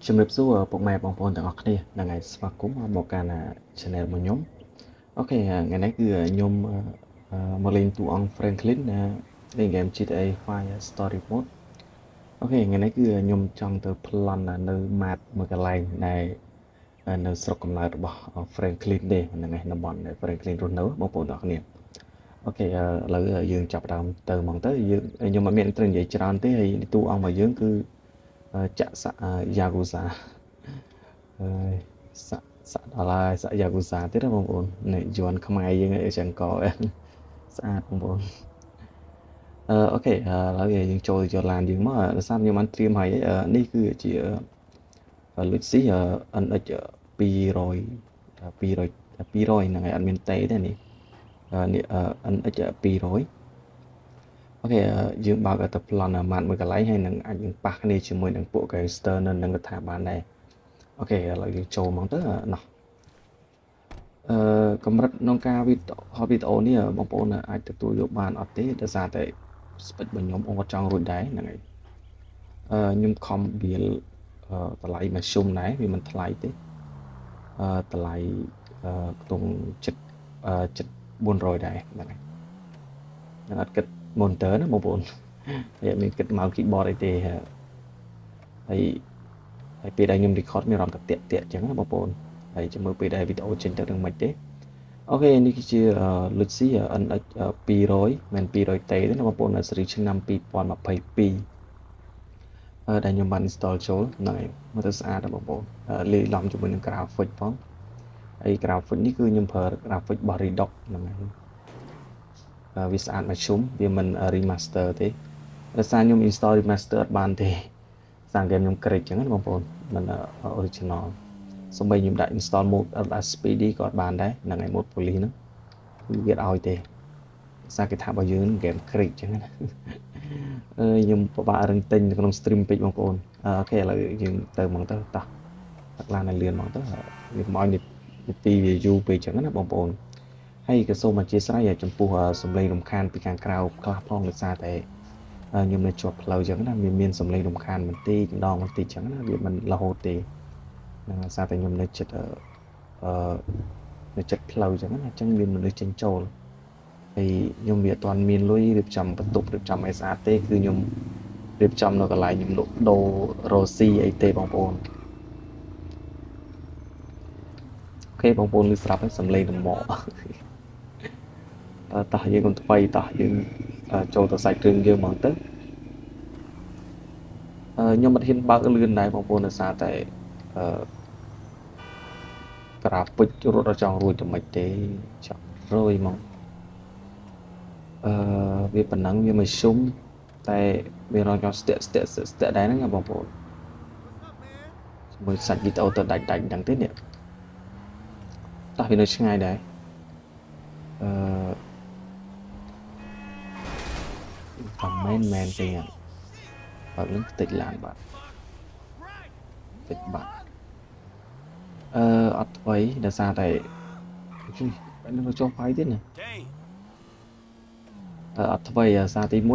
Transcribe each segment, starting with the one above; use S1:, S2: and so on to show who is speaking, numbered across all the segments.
S1: ជំរាបសួរពុកម៉ែបងប្អូនទាំងអស់គ្នាថ្ងៃស្វាគមន៍មកកាន់ channel របស់ខ្ញុំអូខេថ្ងៃនេះគឺខ្ញុំមកលេងតួអង្គ Franklin លេង game GTA 5 Story Mode អូខេថ្ងៃនេះគឺខ្ញុំចង់ទៅប្លន់នៅ map មួយកន្លែងដែលនៅស្រុកកំណើតរបស់ Franklin ទេហ្នឹងឯងតំបន់ដែល Franklin រស់នៅបងប្អូនទាំងអស់គ្នាអូខេឥឡូវយើងចាប់ដើមទៅហ្មងទៅខ្ញុំអត់មានត្រូវនិយាយច្រើនទេហើយតួអង្គរបស់យើងគឺចាក់សាក់ Yakuza ហើយសាក់ដល់ហើយសាក់ Yakuza ទៀតណាបងប្អូននេះយន់ខ្មែរយើងអីចឹងក៏ស្អាតបងប្អូនអូខេឥឡូវយើងចូលទៅឡានយើងមកដោយសារខ្ញុំបានត្រៀមហើយនេះគឺជាលុចស៊ី NX 200ហ្នឹងហើយអត់មានតេទេនេះNX 200អូខេយើងបើកទៅប្លន់ម៉ាត់មួយកន្លែងហើយនឹងអាចយើងប៉ះគ្នាជាមួយនឹងពួក gangster នៅនឹងកថាបានដែរអូខេឥឡូវយើងចូលហ្មងទៅណោះកម្រិតក្នុងការវីដេអូនេះបងប្អូនអាចទទួលយកបានអត់ទេដោយសារតែស្ពេចរបស់ខ្ញុំអត់ចង់រួចដែរហ្នឹងហើយខ្ញុំខំវាលតម្លៃមកជុំដែរវាមិនថ្លៃទេតម្លៃខ្ទង់ចិត្ត400ដែរហ្នឹងហើយខ្ញុំអត់គិត monitor ណាបងប្អូនហើយមានគិតមក keyboard អីទេហើយពេលដែលខ្ញុំ record មានអារម្មណ៍តាក់អញ្ចឹងណាបងប្អូនហើយចាំមើលពេលដែលវីដេអូចេញទៅនឹងមិនទេអូខេនេះគឺជា Luxi NX 200មិន200ទេណាបងប្អូននៅស៊េរីឆ្នាំ2022ដែលខ្ញុំបាន install ចូលហ្នឹងហើយមើលទៅស្អាតណាបងប្អូនលាយឡំជាមួយនឹង graphic ផងហើយ graphic នេះគឺខ្ញុំប្រើ graphic របស់ Redox ហ្នឹងហើយវាស្អាតមកជុំវាមិន remaster ទេដោយសារខ្ញុំ install remaster អត់បានទេសារហ្គេមខ្ញុំ crack អញ្ចឹងណាបងប្អូនមិន original សូម្បីខ្ញុំដាក់ install mode speedy ក៏អត់បានដែរហ្នឹងហើយ mode police ហ្នឹងគឺវាឲ្យទេសារគេថារបស់យើង game crack អញ្ចឹងណាខ្ញុំពិបាករឹងទិញនៅក្នុង stream ពេកបងប្អូនអូខេឥឡូវយើងទៅហ្មងទៅតោះដាក់ឡានឲ្យលឿនហ្មងទៅវាមកឲ្យនាទីវាយូរពេកអញ្ចឹងណាបងប្អូនហើយក៏សូមអធិស្ឋានចំពោះសំឡេងរំខានពីខាងក្រៅខ្លះផងដោយសារតែខ្ញុំនៅជាប់ផ្លូវអញ្ចឹងណាមានសំឡេងរំខានបន្តិចម្ដងអញ្ចឹងណាវាមិនរហូតទេហ្នឹងដោយសារតែខ្ញុំនៅចិត្តនៅចិត្តផ្លូវអញ្ចឹងណាអញ្ចឹងមានមនុស្សចេញចូលហើយខ្ញុំវាអត់ទាន់មានលុយរៀបចំបន្ទប់រៀបចំអីស្អាតទេគឺខ្ញុំរៀបចំនៅកន្លែងខ្ញុំលក់ដូររ៉ូស៊ីអីទេបងប្អូនអូខេបងប្អូនឮស្រាប់ហើយសំឡេងដំណក់តោះយើងកុំថ្មីតោះយើងចូលទៅសាច់គ្រឿងយើងហ្មងទៅខ្ញុំអត់ហ៊ានបើកលឿនដែរបងប្អូនដោយសារតែក្រាហ្វិករត់ចង់រួចទៅមិនទេចាប់រយហ្មងវាប៉ុណ្ណឹងវាមិនជុំតែវារងចង់ស្ទាក់ដែរហ្នឹងបងប្អូនមើលសាច់វីដេអូទៅដាច់ហ្នឹងទេនេះតោះវានៅឆ្ងាយដែរមិនមែនទេបើលឹងតិចឡានបាទតិចបាទអត់អ្វីដោយសារតែនឹងចុះបាយទៀតណាអត់អ្វីសារទី1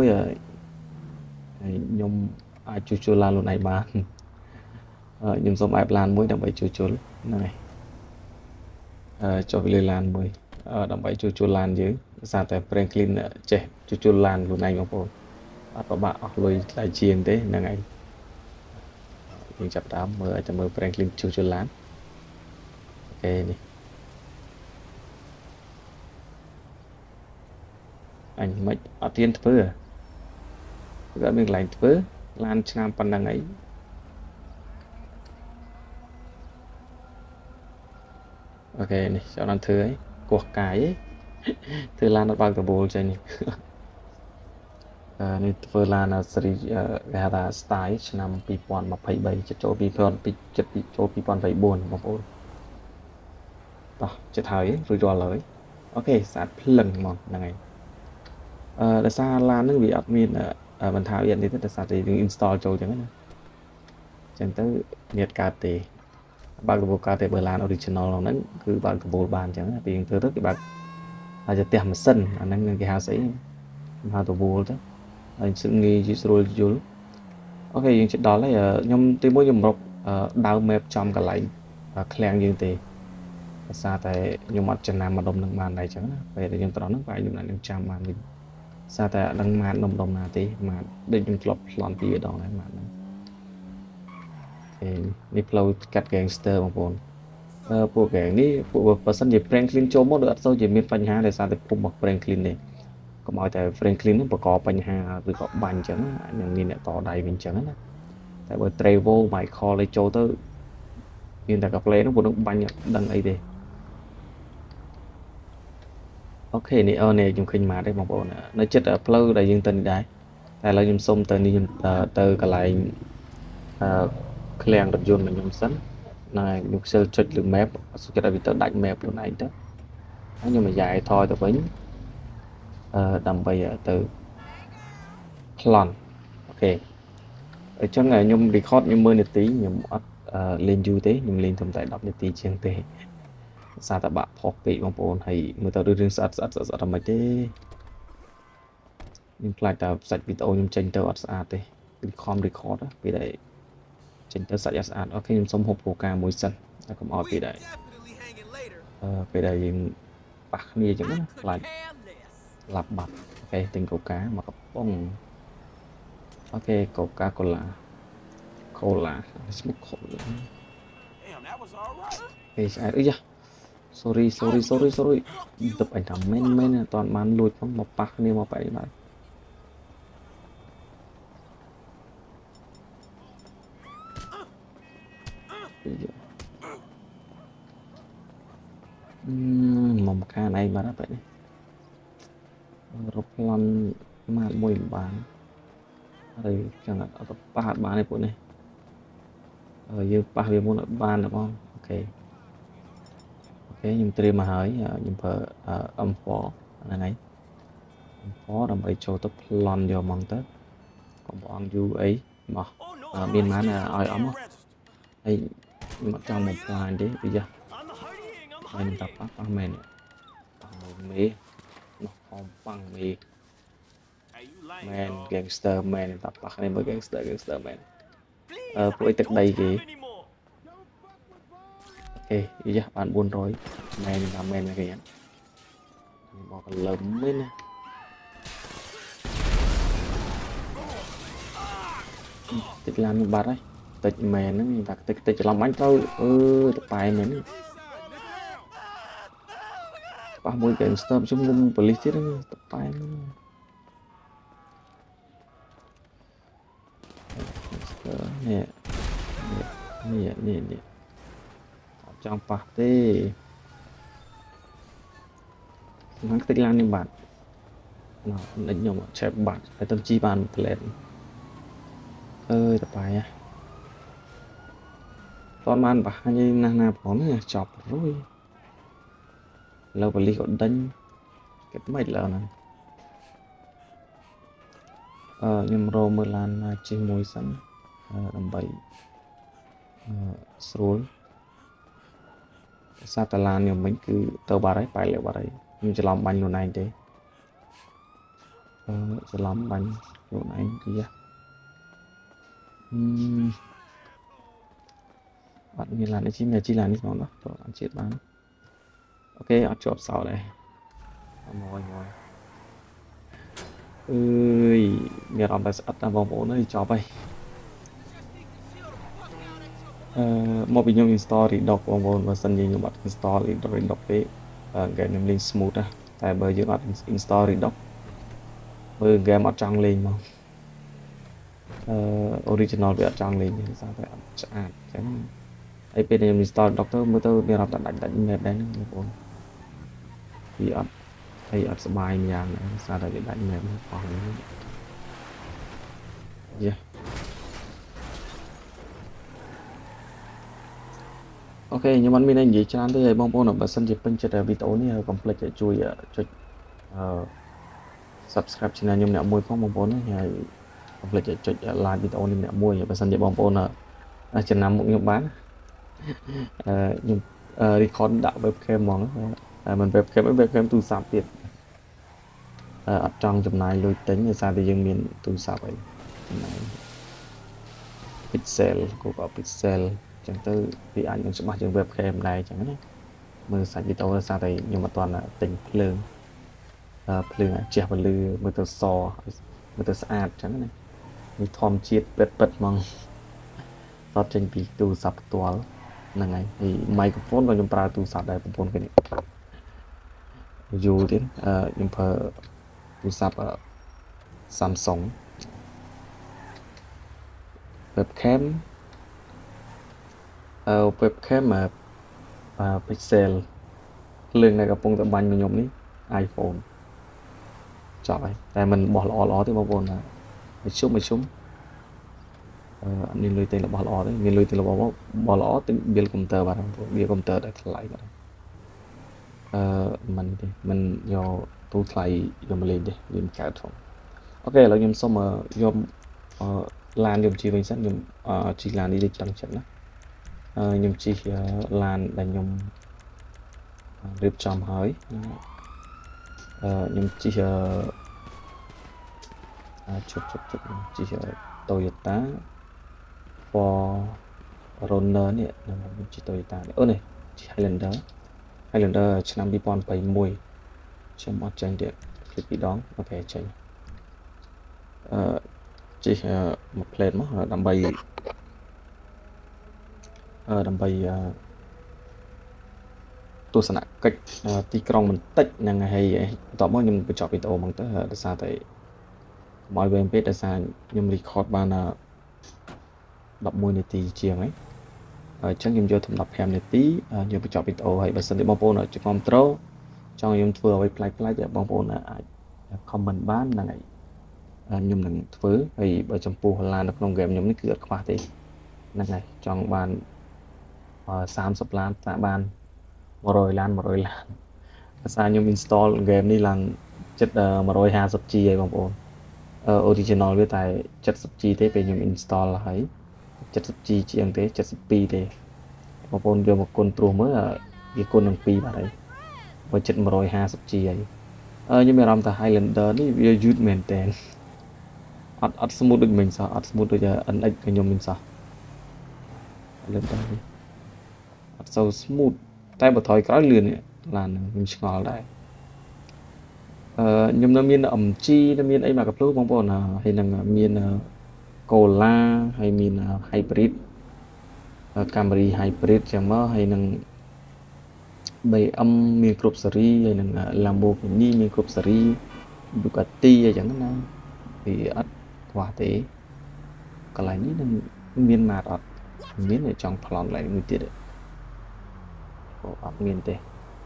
S1: ខ្ញុំអាចជួសជុលឡានខ្លួនឯងបានខ្ញុំសូមបែបឡានមួយដើម្បីជួសជុលហ្នឹងហើយចុះលើឡានមួយដើម្បីជួសជុលឡានយើងដោយសារតែ Franklin ចេះជួសជុលឡានខ្លួនឯងបងប្អូនអត់ពិបាកអស់លុយថ្លៃជាងទេហ្នឹងហើយយើងចាប់ដើមមើលឲ្យតែមើល Franklin ជួសជុលឡានអូខេនេះអញមិនអត់ទៀនធ្វើគាត់មានកន្លែងធ្វើឡានឆ្នាំប៉ុណ្ណឹងអីអូខេនេះចូលដល់ធ្វើអីគោះកាយធ្វើឡានអត់បើកដបូលចេញនេះធ្វើឡានស៊េរីគេហៅថា style ឆ្នាំ2023ចិត្តចូល2024បងប្អូនតោះចិត្តហើយរួចរាល់ហើយអូខេស្អាតភ្លឹងហ្មងហ្នឹងហើយដោយសារឡានហ្នឹងវាអត់មានបន្ថែមអីនេះទេដោយសារតែយើង install ចូលអញ្ចឹងណាអញ្ចឹងទៅមានកើតទេបើកដបូលកើតទេបើឡាន original ហ្នឹងគឺបើកដបូលបានអញ្ចឹងពេលយើងធ្វើទៅគេបើកអាចទៅផ្ទះម៉ាស៊ីនអាហ្នឹងគេហៅស្អីហៅដបូលទៅហើយងាយស្រួលយល់អូខេយើងជិតដល់ហើយខ្ញុំទីមួយខ្ញុំរក đau mẹp trong cả lạnh khen như thế sao tại nhưng mà chân nam mà đông nâng màn này chẳng về để nhưng tao nó phải dùng lại những trăm màn mình sao tại nâng màn đông đông nào tí mà để dùng lọt lon tí ở đó này mà thì đi flow cắt gangster bằng bồn bộ cái ní bộ person gì Franklin cho một đợt sau chỉ miền Pành Hà để sao tại cùng một Franklin này có mọi tại Franklin nó có Pành Hà rồi có bành chẳng những nhìn lại tỏ đầy mình chẳng tại bởi Trevor Michael lấy cho tới hiện tại gặp lẽ nó cũng bành đằng ấy đi ok này này dùng khinh mà đây một bộ nó chết ở flow đại dương tình đấy tại là dùng sông từ đi từ cái lại klang được dùng là dùng sẵn này dùng sơ chụp được map số cái bị tớ đánh map luôn này đó nhưng mà dài thôi từ bánh đầm bây giờ từ clone ok ở trong ngày nhung record nhung mưa tí nhung lên du tế nhung lên thông tại đọc tí trên tê sao ta bạn phọc bị bằng bồn hay người ta đưa đến sát làm mấy thế nhưng lại ta sạch video nhung tranh tớ sát tê record á vì đấy tranh tớ sạch sát ok nhung xong hộp cổ ca mùi xanh ta cũng ở vì đấy vì đấy bạc nia chẳng lại lặp bạc ok tình cổ cá mà có bông ok cổ cá cola smoke cola ok sai ơi sorry tập ảnh thằng men toàn man lùi không một bạc nia một bảy bạn mầm ca này mà đã vậy rộp lon mà mùi bán rồi chẳng hạn ở ba hạt bán này của này ở như ba viên môn ban được không ok ok nhưng tươi mà hỏi nhưng phở âm phó là này âm phó làm ấy cho tập lon vô mong tết còn bọn du ấy mà biên má là oi ấm ấy nhưng mà trong một vài đấy bây giờ mình tập bắt mền bằng mì nó không bằng mì man gangster man tập bắt này mới gangster man với tất đây kì ok bây giờ bạn buồn rồi man là man là kìa bỏ con lấm ấy nè tích làm bát đấy tích man nó mình đặt tích làm bánh thôi tập bài mình ba mươi gangster chúng ngum police đó tập bài nè trong party nó tích lan như bạn nó đánh nhau chẹp bạn phải tâm trí bạn lên ơi tập bài à toàn man bà như nana bón chọc rồi lâu và ly còn đánh cái mấy lần này nhưng rồi mới lan trên môi sẵn đầm bầy rồi sao ta lan nhiều mình cứ tàu bà đấy phải liệu bà đấy nhưng chỉ làm bánh luôn này thế chỉ làm bánh luôn này kia bạn như là chỉ là nó đó rồi bạn chết bán ok ở chụp sau đây ngồi ơi nghe làm bài sát là vòng bốn ấy cho bay một video install thì đọc vòng bốn và sân gì như bạn install thì đọc cái cái niềm link smooth á tại bởi vì bạn install thì đọc bởi game ở trong lên mà original về ở trong lên thì sao phải chả cái ấy bên em install đọc tôi mới tôi đi làm đánh map đấy nó bốn thì ở hay ở bài nhà này sao lại đánh map còn yeah ok nhưng mà mình anh gì cho anh tới bông bông ở sân dịp bên trên video này complete chui cho subscribe channel nhung nẹo môi phong bông bông này complete cho like video này nẹo môi ở sân dịp bông bông ở trên năm một nhung bán nhưng record đạo webcam mong mình webcam tu sạp tiền ở trong chùm này lôi tính như sao thì dân miền tu sạp vậy pixel của có pixel chẳng tư vì anh cũng sẽ bắt trên webcam này chẳng đấyมือสายวิดีโอซาแต่ยังมาตอนติ่งเพลิงเพลิงเจียบลือมือตัวซอมือตัวสะอาดจังนะมีทอมชีดเป็ดมังตอนเจนปีตูสับตัวนั่งไงไมโครโฟนก็ยังปลาตูสับได้ปนกันนี่อยู่ที่ยังเพอตูสับซัมซุงเว็บแคมเว็บแคมมาพิกเซลเรื่องในกระโปรงตะบันมันยมนี้ iPhone จอยแต่มันบอกล้อที่บางคนนะไม่ชุ่มอันนี้เลยเต็มละบอกล้อđấyมีเลยเต็มละบอกล้อเต็มเบียร์คอมพิวเตอร์บ้างเบียร์คอมพิวเตอร์ได้เท่าไหร่บ้างมันยอตู้ไทยยมเลยดิยมแก่ทองโอเคเรายมส้มยมลานยมจีเป็นสั้นยมจีลานนี้ได้จังจังนะยมจีลานแต่ยมเรียบจอมหอยnhưng chỉ chụp chỉ Toyota Forerunner này là chỉ Toyota này này chỉ Highlander năm đi pon bảy mùi trong một tranh điện clip đón ok tranh chỉ một plate mà đầm bayตัวสนะกัดตีกรองมันติดยังไงให้ต่อมายังไปจอบวิดีโอมันต้องได้ซาแต่มอยเวนเพจได้ซายังรีคอร์ดบานดับมวยในตีเชียงไหมchẳngยังจะทำดับแฮมในตียังไปจอบวิดีโอให้บัสนิบางปนจะคอมโตรจังยังធ្វើไว้ปลายจะบางปนคอมเมนต์บ้านนั่นไงยังนั่งធ្វើហើយបើចំពោះឡាននៅក្នុងហ្គេមខ្ញុំនេះគឺអត់ខ្វះទេហ្នឹងហើយចង់បាន30 ล้านតាបាន100 ล้านภาษาខ្ញុំ install game នេះឡើងចិត្ត150G ហើយបងប្អូនoriginal វាតែ 70G ទេពេលខ្ញុំ install ហើយ 70G ជាងទេ72ទេបងប្អូនយកមកគុណព្រោះមើលវាគុណនឹង2បាទហើយបើចិត្ត 150G ហើយខ្ញុំមានអារម្មណ៍ថា Highlander នេះវាយឺតមែនតើអត់ smooth ដូចមិញសោះអត់ smooth ដូច NX ខ្ញុំមិញសោះ Highlander នេះអត់សូវ smoothតែបើថយក្រោយលឿនឡានខ្ញុំឆ្ងល់ដែរខ្ញុំនៅមានអំជីនៅមានអីមកកាភ្លូបងប្អូនហើយនឹងមានកូឡាហើយមាន hybrid Camry hybrid ចឹងមកហើយនឹង BM មានគ្រប់ស៊េរីហើយនឹង Lamborghini មានគ្រប់ស៊េរី Bugatti អីចឹងណាវាអត់ខ្វះទេកន្លែងនេះនឹងមានមកអត់មានចង់ប្លន់ឡើងមួយទៀតអត់មានទេ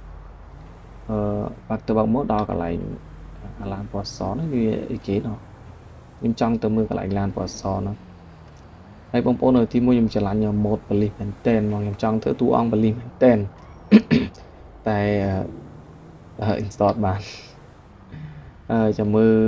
S1: បាក់ទៅបាក់មកដល់កន្លែងឡានពណ៌សនេះវាអីគេណោះខ្ញុំចង់ទៅមើលកន្លែងឡានពណ៌សនោះហើយបងប្អូននៅទីមួយខ្ញុំឆ្លាញ់ម៉ូដប៉ូលីសមែនតែនខ្ញុំចង់ធ្វើតួអង្គប៉ូលីសមែនតែនតែ install បានចាំមើល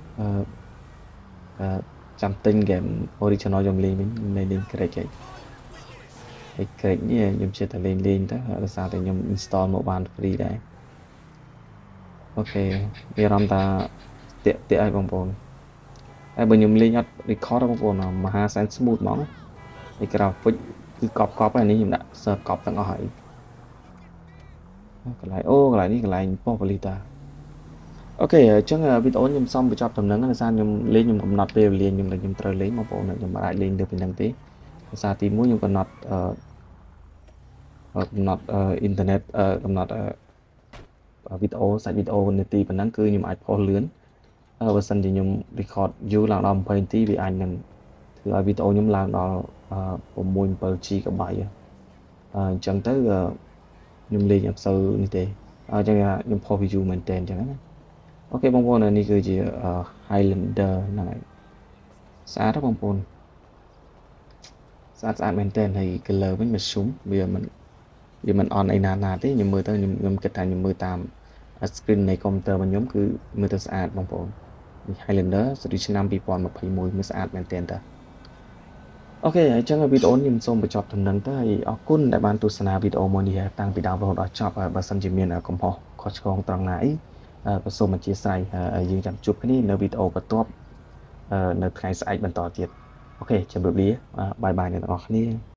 S1: ចាំទិញ game original ខ្ញុំលេងវិញនៅលេងក្រេកហើយក្រេកនេះខ្ញុំចេះតែលេងទៅដោយសារតែខ្ញុំ install មកបាន free ដែរអូខេមានអារម្មណ៍ថាតាក់ឲ្យបងប្អូនហើយបើខ្ញុំលេងអត់ record បងប្អូនមហាសែន smooth ហ្មងហើយ graphic គឺកប់ហើយនេះខ្ញុំដាក់ serve កប់ទាំងអស់ហើយកន្លែងនេះកន្លែងប៉ុស្តិ៍ប៉ូលីសតាអូខេអញ្ចឹងវីដេអូខ្ញុំសំបញ្ចប់ដំណឹងដោយសារខ្ញុំលេងខ្ញុំកំណត់ពេលវេលាខ្ញុំត្រូវលេងបងប្អូនខ្ញុំអាចលេងទៅពីហ្នឹងទេដោយសារទី1ខ្ញុំកំណត់អ៊ីនធឺណិតកំណត់វីដេអូសាច់វីដេអូនាទីប៉ុណ្ណឹងគឺខ្ញុំអាចផុសលឿនបើសិនជាខ្ញុំ record យូរឡើងដល់20នាទីវាអាចនឹងធ្វើឲ្យវីដេអូខ្ញុំឡើងដល់6 7 GB អញ្ចឹងទៅខ្ញុំលេងអត់សូវនេះទេអញ្ចឹងខ្ញុំផុស view មែនតើអញ្ចឹងណាអូខេបងប្អូននេះគឺជា Highlander ហ្នឹងហើយស្អាតបងប្អូនស្អាតមែនតើហើយ color វិញមកឈុំវាមិនអន់អីណាទេខ្ញុំមើលទៅខ្ញុំគិតថាខ្ញុំមើលតាម screen នៃ computer របស់ខ្ញុំគឺមើលទៅស្អាតបងប្អូន Highlander ស៊េរីឆ្នាំ2021មើលស្អាតមែនតើអូខេអញ្ចឹងវីដេអូនេះខ្ញុំសូមបញ្ចប់ដំណឹងទៅហើយអរគុណដែលបានទស្សនាវីដេអូមួយនេះតាំងពីដើមរហូតដល់ចប់បើសិនជាមានកំហុសខុសឆ្គងត្រង់ណាអីក៏សូមអធិស្ឋានយើងចាំជួបគ្នានៅវីដេអូបន្ទាប់នៅថ្ងៃស្អែកបន្តទៀតអូខេជម្រាបលាបាយបាយអ្នកទាំងអស់គ្នា